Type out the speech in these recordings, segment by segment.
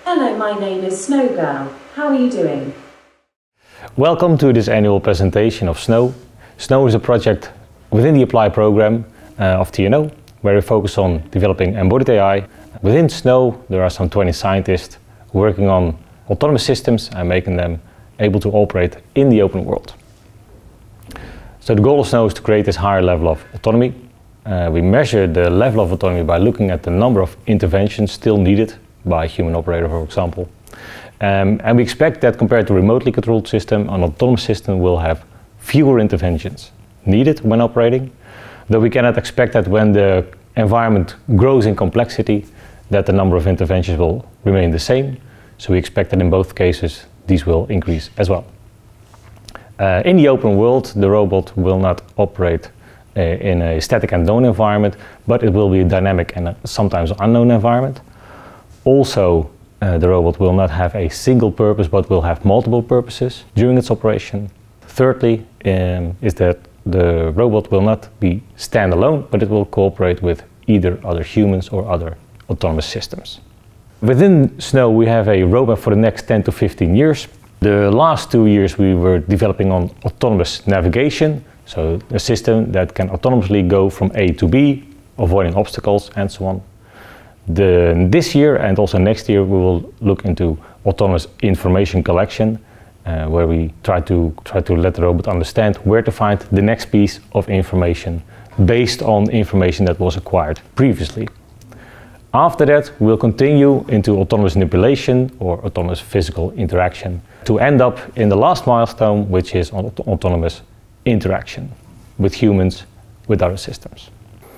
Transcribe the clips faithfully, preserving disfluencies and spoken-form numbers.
Hello, my name is Snow Girl. How are you doing? Welcome to this annual presentation of SNOW. SNOW is a project within the Apply program uh, of T N O, where we focus on developing embodied A I. Within SNOW, there are some twenty scientists working on autonomous systems and making them able to operate in the open world. So the goal of SNOW is to create this higher level of autonomy. Uh, we measure the level of autonomy by looking at the number of interventions still needed by a human operator, for example. Um, and we expect that compared to a remotely controlled system, an autonomous system will have fewer interventions needed when operating, though we cannot expect that when the environment grows in complexity, that the number of interventions will remain the same. So we expect that in both cases, these will increase as well. Uh, in the open world, the robot will not operate uh, in a static and known environment, but it will be a dynamic and a sometimes unknown environment. Also, uh, the robot will not have a single purpose, but will have multiple purposes during its operation. Thirdly, um, is that the robot will not be standalone, but it will cooperate with either other humans or other autonomous systems. Within SNOW, we have a roadmap for the next ten to fifteen years. The last two years we were developing on autonomous navigation, so a system that can autonomously go from A to B, avoiding obstacles and so on. The, this year and also next year we will look into autonomous information collection, uh, where we try to, try to let the robot understand where to find the next piece of information based on information that was acquired previously. After that, we'll continue into autonomous manipulation or autonomous physical interaction to end up in the last milestone, which is on autonomous interaction with humans, with other systems.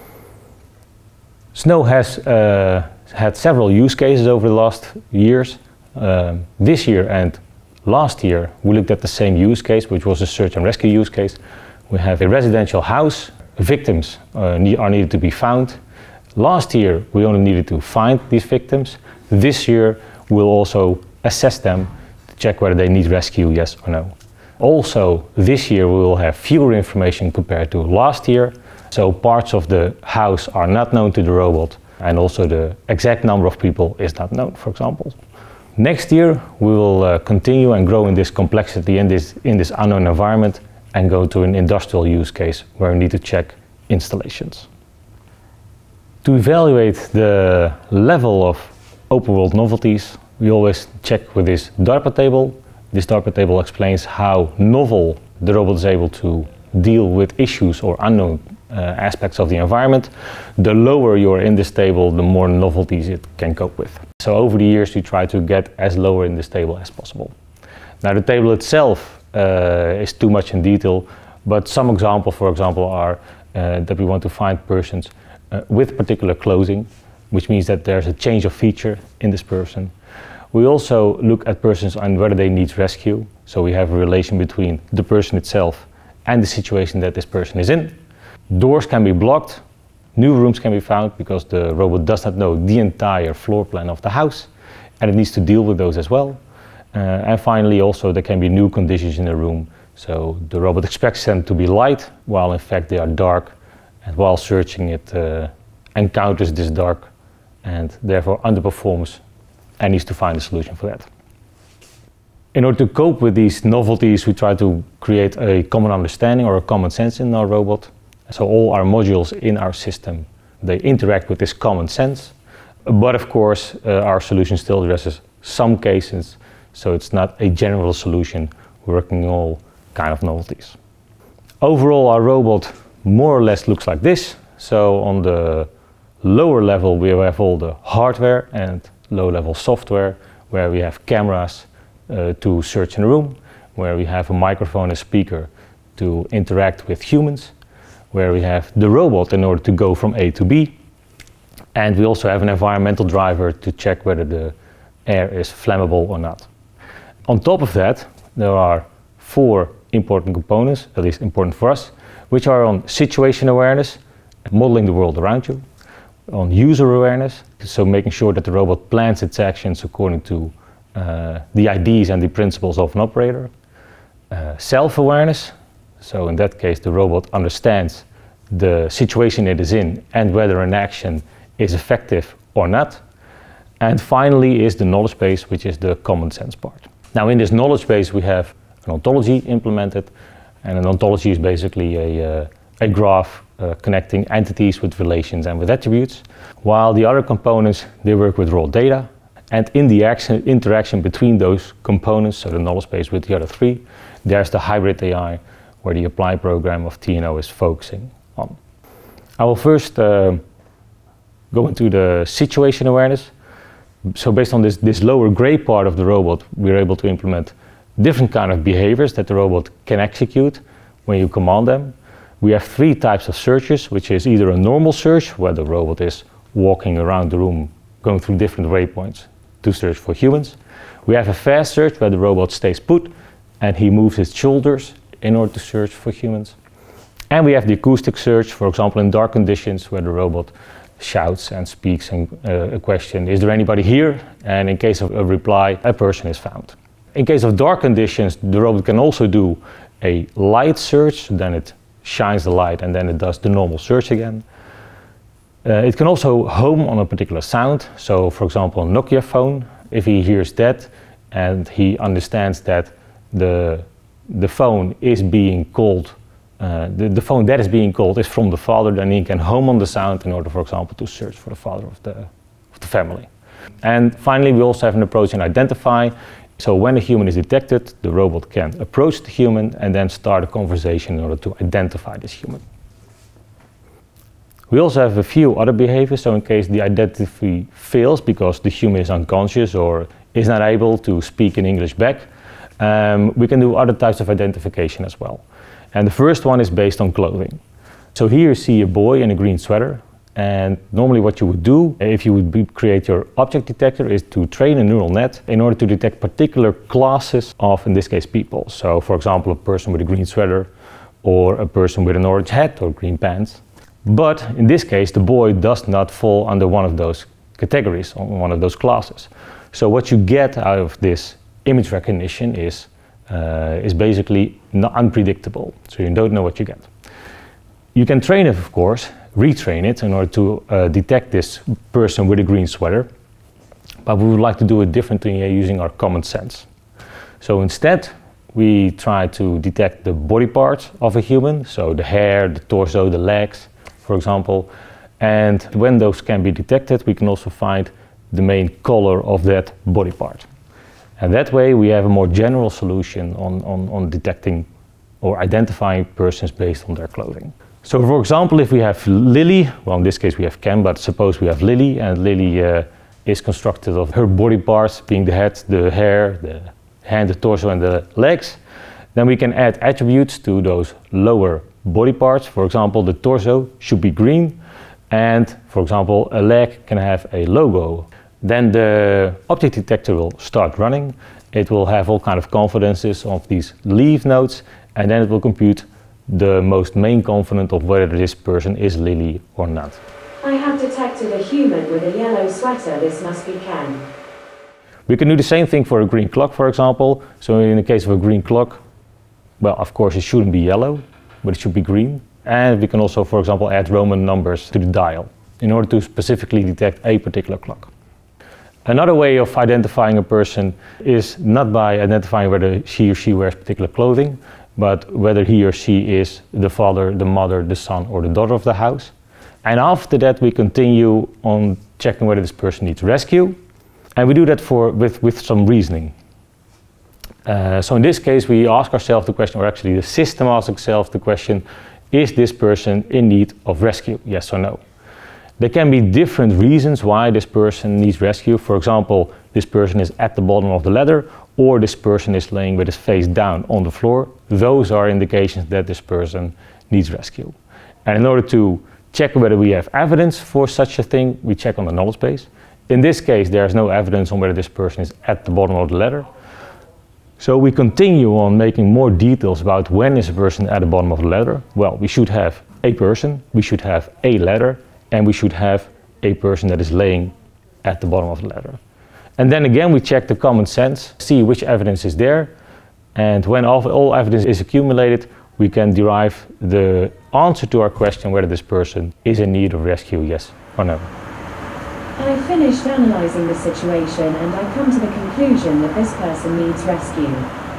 SNOW has uh, had several use cases over the last years. Uh, this year and last year, we looked at the same use case, which was a search and rescue use case. We have a residential house. Victims uh, need, are needed to be found. Last year, we only needed to find these victims. This year, we'll also assess them to check whether they need rescue, yes or no. Also, this year, we will have fewer information compared to last year. So parts of the house are not known to the robot, and also the exact number of people is not known, for example. Next year, we will uh, continue and grow in this complexity in this, in this unknown environment and go to an industrial use case where we need to check installations. To evaluate the level of open world novelties, we always check with this DARPA table. This DARPA table explains how novel the robot is able to deal with issues or unknown uh, aspects of the environment. The lower you are in this table, the more novelties it can cope with. So over the years, we try to get as lower in this table as possible. Now the table itself uh, is too much in detail, but some examples, for example, are uh, that we want to find persons Uh, with particular clothing, which means that there's a change of feature in this person. We also look at persons and whether they need rescue, so we have a relation between the person itself and the situation that this person is in. Doors can be blocked, new rooms can be found because the robot does not know the entire floor plan of the house, and it needs to deal with those as well. Uh, and finally, also there can be new conditions in the room, so the robot expects them to be light, while in fact they are dark. And while searching, it uh, encounters this dark and therefore underperforms and needs to find a solution for that. In order to cope with these novelties, we try to create a common understanding or a common sense in our robot. So all our modules in our system, they interact with this common sense. But of course, uh, our solution still addresses some cases, so it's not a general solution working on all kind of novelties. Overall, our robot more or less looks like this. So on the lower level we have all the hardware and low level software, where we have cameras uh, to search in a room, where we have a microphone and speaker to interact with humans, where we have the robot in order to go from A to B, and we also have an environmental driver to check whether the air is flammable or not. On top of that, there are four important components, at least important for us, which are on situation awareness, modeling the world around you, on user awareness, so making sure that the robot plans its actions according to uh, the I Ds and the principles of an operator, uh, self-awareness, so in that case the robot understands the situation it is in and whether an action is effective or not, And finally is the knowledge base, which is the common sense part. Now in this knowledge base we have an ontology implemented, and an ontology is basically a, uh, a graph uh, connecting entities with relations and with attributes, while the other components, they work with raw data. And in the action, interaction between those components, so the knowledge base with the other three, there's the hybrid A I, where the apply program of T N O is focusing on. I will first uh, go into the situation awareness. So based on this, this lower gray part of the robot, we're able to implement different kind of behaviors that the robot can execute when you command them. We have three types of searches, which is either a normal search, where the robot is walking around the room, going through different waypoints to search for humans. We have a fast search, where the robot stays put and he moves his shoulders in order to search for humans. And we have the acoustic search, for example, in dark conditions, where the robot shouts and speaks and, uh, a question, is there anybody here? And in case of a reply, a person is found. In case of dark conditions, the robot can also do a light search, then it shines the light and then it does the normal search again. Uh, it can also home on a particular sound. So for example, a Nokia phone, if he hears that and he understands that the, the phone is being called Uh, the, the phone that is being called is from the father, then he can home on the sound in order, for example, to search for the father of the, of the family. And finally, we also have an approach in identify. So when a human is detected, the robot can approach the human and then start a conversation in order to identify this human. We also have a few other behaviors. So in case the identity fails because the human is unconscious or is not able to speak in English back, um, we can do other types of identification as well. And the first one is based on clothing. So here you see a boy in a green sweater, and normally what you would do if you would be, create your object detector is to train a neural net in order to detect particular classes of, in this case, people. So for example, a person with a green sweater, or a person with an orange hat or green pants. But in this case, the boy does not fall under one of those categories, on one of those classes. So what you get out of this image recognition is Uh, is basically not unpredictable, so you don't know what you get. You can train it, of course, retrain it in order to uh, detect this person with a green sweater, but we would like to do it differently uh, using our common sense. So instead, we try to detect the body parts of a human, so the hair, the torso, the legs, for example, and when those can be detected, we can also find the main color of that body part. And that way we have a more general solution on, on, on detecting or identifying persons based on their clothing. So for example, if we have Lily, well in this case we have Ken, but suppose we have Lily, and Lily uh, is constructed of her body parts being the head, the hair, the hand, the torso and the legs, then we can add attributes to those lower body parts. For example, the torso should be green, and for example a leg can have a logo. Then the object detector will start running. It will have all kind of confidences of these leaf nodes, and then it will compute the most main confident of whether this person is Lily or not. I have detected a human with a yellow sweater. This must be Ken. We can do the same thing for a green clock, for example. So in the case of a green clock, well, of course it shouldn't be yellow, but it should be green. And we can also, for example, add Roman numbers to the dial in order to specifically detect a particular clock. Another way of identifying a person is not by identifying whether she or she wears particular clothing, but whether he or she is the father, the mother, the son or the daughter of the house. And after that we continue on checking whether this person needs rescue. And we do that for, with, with some reasoning. Uh, so in this case we ask ourselves the question, or actually the system asks itself the question, is this person in need of rescue, yes or no? There can be different reasons why this person needs rescue. For example, this person is at the bottom of the ladder, or this person is laying with his face down on the floor. Those are indications that this person needs rescue. And in order to check whether we have evidence for such a thing, we check on the knowledge base. In this case, there is no evidence on whether this person is at the bottom of the ladder. So we continue on making more details about when is a person at the bottom of the ladder. Well, we should have a person, we should have a ladder, and we should have a person that is laying at the bottom of the ladder. And then again we check the common sense, see which evidence is there, and when all, all evidence is accumulated, we can derive the answer to our question whether this person is in need of rescue, yes or no. I finished analysing the situation and I come to the conclusion that this person needs rescue.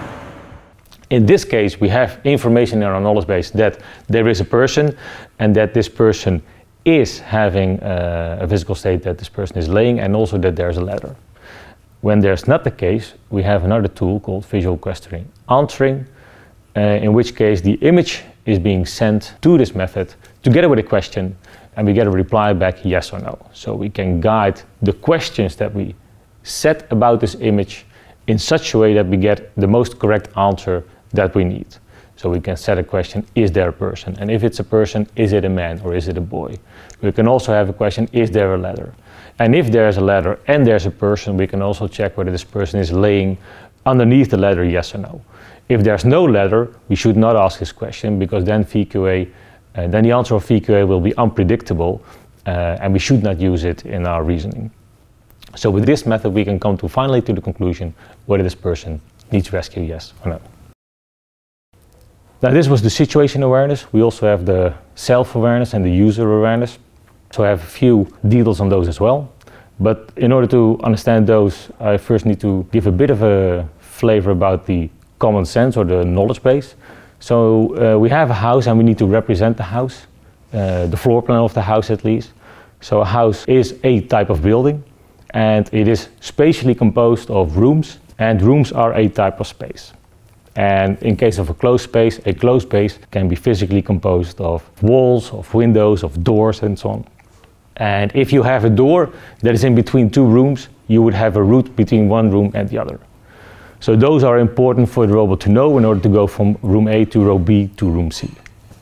In this case, we have information in our knowledge base that there is a person and that this person is having uh, a physical state that this person is laying, and also that there's a ladder. When there's not the case, we have another tool called visual question answering, uh, in which case the image is being sent to this method together with a question, and we get a reply back yes or no. So we can guide the questions that we set about this image in such a way that we get the most correct answer that we need. So we can set a question, is there a person? And if it's a person, is it a man or is it a boy? We can also have a question, is there a ladder? And if there's a ladder and there's a person, we can also check whether this person is laying underneath the ladder, yes or no. If there's no ladder, we should not ask this question, because then V Q A, uh, then the answer of V Q A will be unpredictable, uh, and we should not use it in our reasoning. So with this method, we can come to finally to the conclusion whether this person needs rescue, yes or no. Now, this was the situation awareness. We also have the self-awareness and the user awareness. So I have a few details on those as well. But in order to understand those, I first need to give a bit of a flavor about the common sense or the knowledge base. So uh, we have a house and we need to represent the house, uh, the floor plan of the house at least. So a house is a type of building, and it is spatially composed of rooms, and rooms are a type of space. And in case of a closed space, a closed space can be physically composed of walls, of windows, of doors, and so on. And if you have a door that is in between two rooms, you would have a route between one room and the other. So those are important for the robot to know in order to go from room A to room B to room C.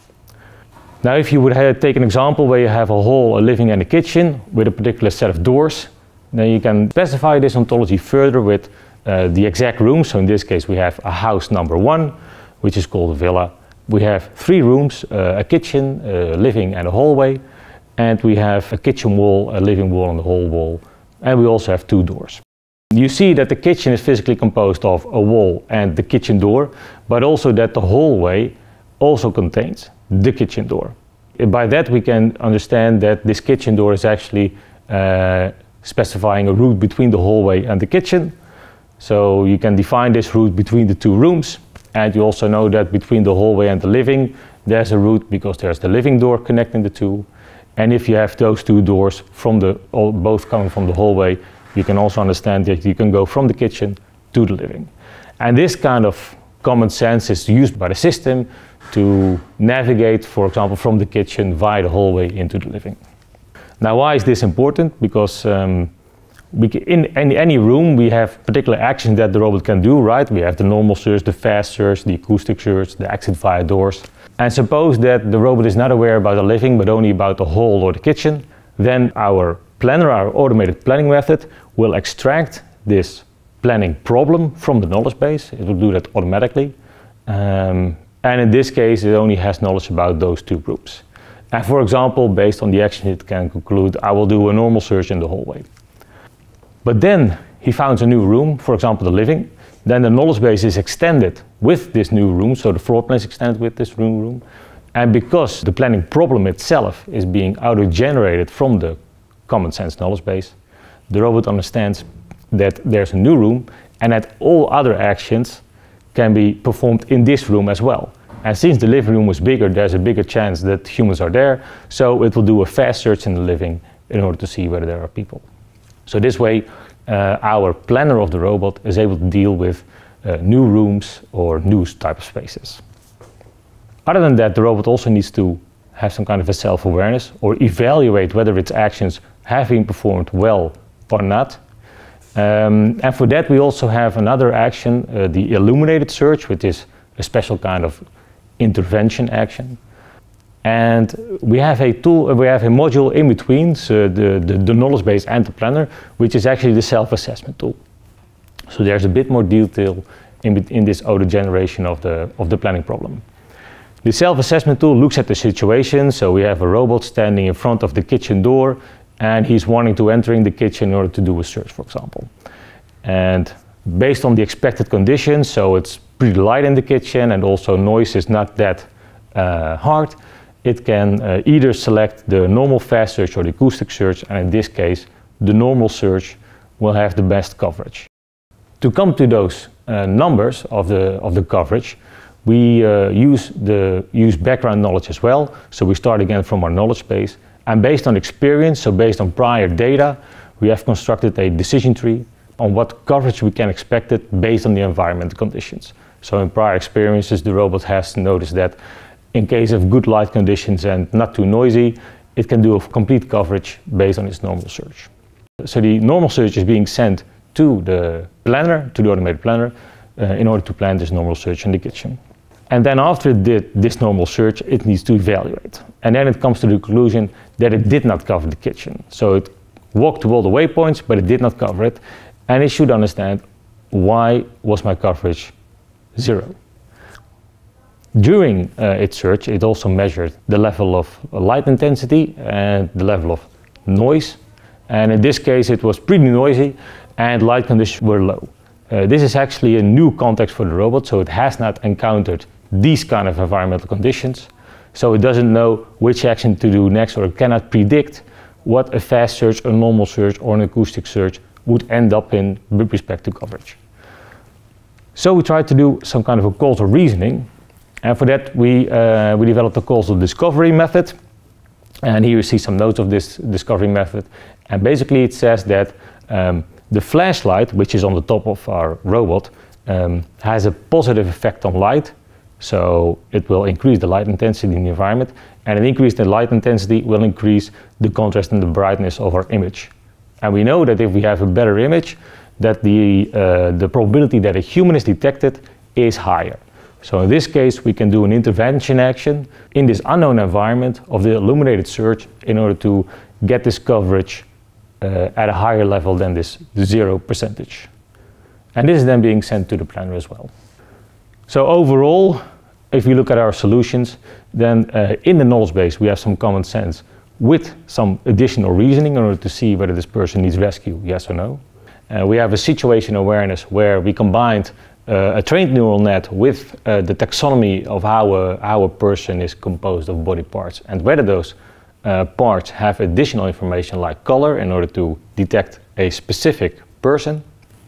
Now, if you would have, take an example where you have a hall, a living and a kitchen with a particular set of doors, then you can specify this ontology further with Uh, the exact rooms. So in this case we have a house number one, which is called a villa. We have three rooms, uh, a kitchen, a living and a hallway, and we have a kitchen wall, a living wall and a hall wall, and we also have two doors. You see that the kitchen is physically composed of a wall and the kitchen door, but also that the hallway also contains the kitchen door. By that we can understand that this kitchen door is actually uh, specifying a route between the hallway and the kitchen. So you can define this route between the two rooms, and you also know that between the hallway and the living there's a route because there's the living door connecting the two. And if you have those two doors from the both coming from the hallway, you can also understand that you can go from the kitchen to the living. And this kind of common sense is used by the system to navigate, for example, from the kitchen via the hallway into the living. Now, why is this important? Because um, We can, in any, any room we have particular actions that the robot can do, right? We have the normal search, the fast search, the acoustic search, the exit via doors. And suppose that the robot is not aware about the living but only about the hall or the kitchen, then our planner, our automated planning method, will extract this planning problem from the knowledge base. It will do that automatically. Um, and in this case it only has knowledge about those two groups. And for example, based on the action it can conclude, I will do a normal search in the hallway. But then he founds a new room, for example the living, then the knowledge base is extended with this new room, so the floor plan is extended with this new room. And because the planning problem itself is being auto-generated from the common sense knowledge base, the robot understands that there's a new room and that all other actions can be performed in this room as well. And since the living room was bigger, there's a bigger chance that humans are there, so it will do a fast search in the living in order to see whether there are people. So this way, uh, our planner of the robot is able to deal with uh, new rooms or new type of spaces. Other than that, the robot also needs to have some kind of a self-awareness or evaluate whether its actions have been performed well or not. Um, and for that, we also have another action, uh, the illuminated search, which is a special kind of intervention action. And we have a tool, we have a module in between, so the, the, the knowledge base and the planner, which is actually the self-assessment tool. So there's a bit more detail in, in this auto-generation of the, of the planning problem. The self-assessment tool looks at the situation, so we have a robot standing in front of the kitchen door, and he's wanting to enter in the kitchen in order to do a search, for example. And based on the expected conditions, so it's pretty light in the kitchen and also noise is not that uh, hard, it can uh, either select the normal fast search or the acoustic search, and in this case the normal search will have the best coverage. To come to those uh, numbers of the, of the coverage, we uh, use, the, use background knowledge as well. So we start again from our knowledge base, and based on experience, so based on prior data, we have constructed a decision tree on what coverage we can expect it based on the environmental conditions. So in prior experiences, the robot has noticed that in case of good light conditions and not too noisy, it can do a complete coverage based on its normal search. So the normal search is being sent to the planner, to the automated planner, uh, in order to plan this normal search in the kitchen. And then after it did this normal search, it needs to evaluate. And then it comes to the conclusion that it did not cover the kitchen. So it walked to all the waypoints, but it did not cover it. And it should understand, why was my coverage zero? During uh, its search, it also measured the level of light intensity and the level of noise. And in this case, it was pretty noisy and light conditions were low. Uh, this is actually a new context for the robot, so it has not encountered these kind of environmental conditions. So it doesn't know which action to do next, or it cannot predict what a fast search, a normal search, or an acoustic search would end up in with respect to coverage. So we tried to do some kind of a causal reasoning, and for that we, uh, we developed a causal discovery method. And here you see some notes of this discovery method. And basically it says that um, the flashlight, which is on the top of our robot, um, has a positive effect on light. So it will increase the light intensity in the environment, and an increase in light intensity will increase the contrast and the brightness of our image. And we know that if we have a better image, that the, uh, the probability that a human is detected is higher. So in this case, we can do an intervention action in this unknown environment of the illuminated search in order to get this coverage uh, at a higher level than this zero percentage. And this is then being sent to the planner as well. So overall, if we look at our solutions, then uh, in the knowledge base we have some common sense with some additional reasoning in order to see whether this person needs rescue, yes or no. Uh, we have a situation awareness where we combined uh, a trained neural net with uh, the taxonomy of how a, how a person is composed of body parts, and whether those uh, parts have additional information like color in order to detect a specific person.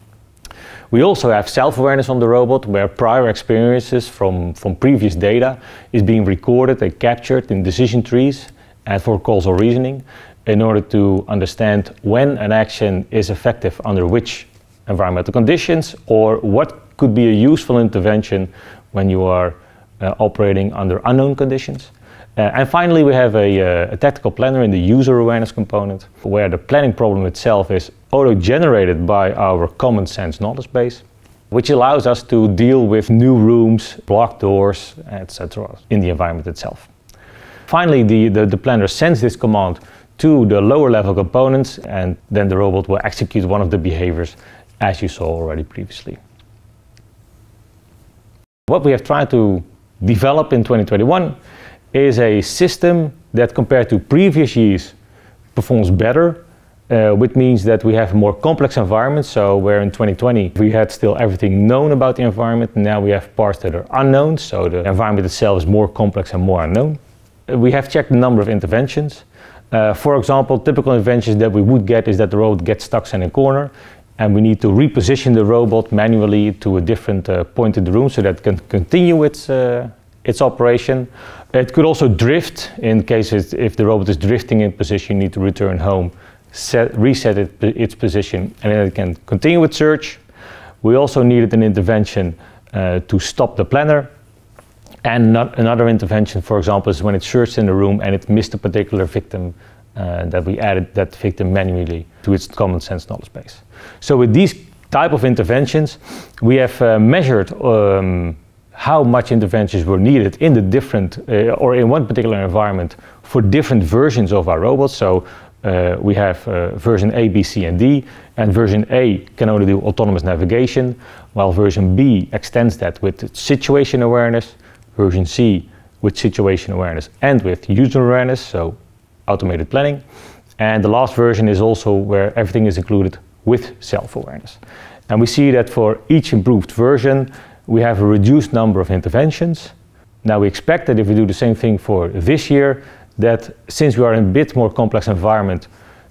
We also have self-awareness on the robot, where prior experiences from, from previous data is being recorded and captured in decision trees and for causal reasoning in order to understand when an action is effective under which environmental conditions, or what could be a useful intervention when you are uh, operating under unknown conditions. Uh, and finally, we have a, uh, a tactical planner in the user awareness component, where the planning problem itself is auto-generated by our common sense knowledge base, which allows us to deal with new rooms, blocked doors, et cetera in the environment itself. Finally, the, the, the planner sends this command to the lower level components, and then the robot will execute one of the behaviors as you saw already previously. What we have tried to develop in twenty twenty-one is a system that, compared to previous years, performs better, uh, which means that we have a more complex environment. So where in twenty twenty we had still everything known about the environment, now we have parts that are unknown, so the environment itself is more complex and more unknown. We have checked the number of interventions. Uh, for example, typical interventions that we would get is that the robot gets stuck in a corner, and we need to reposition the robot manually to a different uh, point in the room so that it can continue its, uh, its operation. It could also drift in case it, if the robot is drifting in position, you need to return home, set, reset it, its position, and then it can continue its search. We also needed an intervention uh, to stop the planner. And not another intervention, for example, is when it searched in the room and it missed a particular victim, uh, that we added that victim manually to its common sense knowledge base. So with these type of interventions, we have uh, measured um, how much interventions were needed in the different, uh, or in one particular environment for different versions of our robots. So uh, we have uh, version A, B, C, and D, and version A can only do autonomous navigation, while version B extends that with situation awareness, version C with situation awareness and with user awareness, so automated planning. And the last version is also where everything is included with self-awareness. And we see that for each improved version, we have a reduced number of interventions. Now we expect that if we do the same thing for this year, that since we are in a bit more complex environment,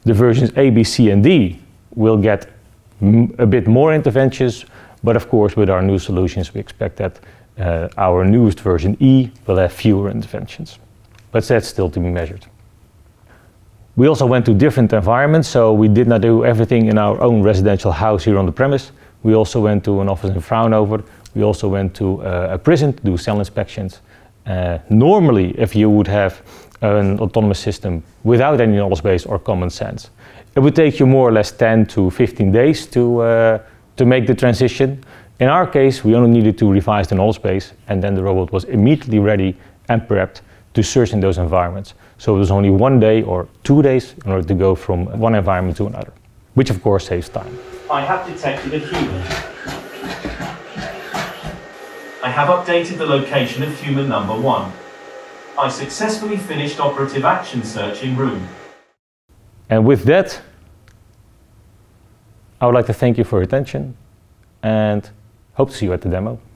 The versions A, B, C, and D will get m a bit more interventions, but of course with our new solutions we expect that uh, our newest version E will have fewer interventions. But that's still to be measured. We also went to different environments, so we did not do everything in our own residential house here on the premise. We also went to an office in Fraunhofer. We also went to uh, a prison to do cell inspections. Uh, normally, if you would have an autonomous system without any knowledge base or common sense, it would take you more or less ten to fifteen days to, uh, to make the transition. In our case, we only needed to revise the knowledge base, and then the robot was immediately ready and prepped to search in those environments. So it was only one day or two days in order to go from one environment to another, which of course saves time. I have detected a human. I have updated the location of human number one. I successfully finished operative action searching room. And with that, I would like to thank you for your attention and hope to see you at the demo.